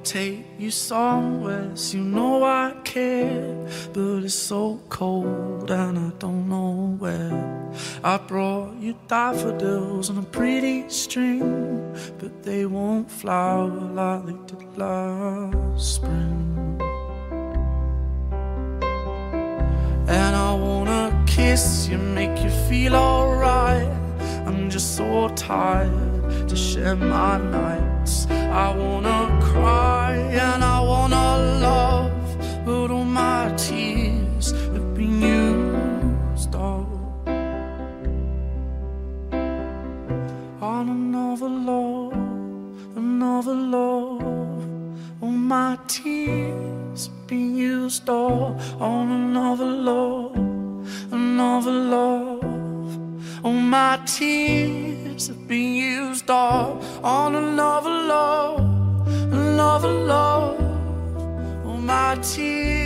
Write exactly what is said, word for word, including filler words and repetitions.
take you somewhere, so you know I care. But it's so cold and I don't know where. I brought you daffodils on a pretty string, but they won't flower like they did last spring. And I wanna kiss you, make you feel alright. I'm just so tired to share my nights. I wanna cry and I wanna love, but all my tears have been used up on another love, another love. All my tears have been used up on another love, another love. All my tears have been used up on another love, another love. All my tears